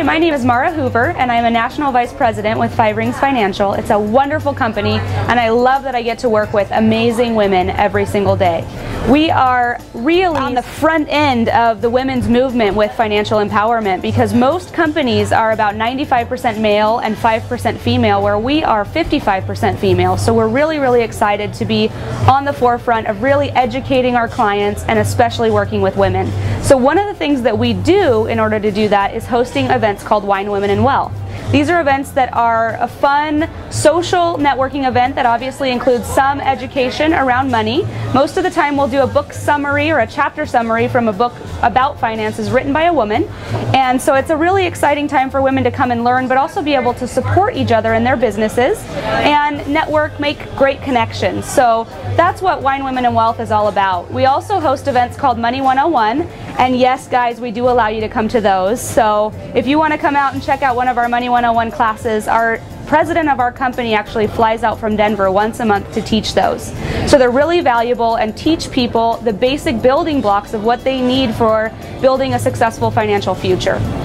My name is Mara Hoover, and I'm a National Vice President with 5 Rings Financial. It's a wonderful company, and I love that I get to work with amazing women every single day. We are really on the front end of the women's movement with financial empowerment, because most companies are about 95% male and 5% female, where we are 55% female. So we're really excited to be on the forefront of really educating our clients and especially working with women. So one of the things that we do in order to do that is hosting events called Wine, Women, and Wealth. These are events that are a fun social networking event that obviously includes some education around money. Most of the time we'll do a book summary or a chapter summary from a book about finances written by a woman. And so it's a really exciting time for women to come and learn, but also be able to support each other in their businesses and network, make great connections. So that's what Wine, Women, and Wealth is all about. We also host events called Money 101. And yes, guys, we do allow you to come to those. So if you want to come out and check out one of our Money 101 classes, our president of our company actually flies out from Denver once a month to teach those. So they're really valuable and teach people the basic building blocks of what they need for building a successful financial future.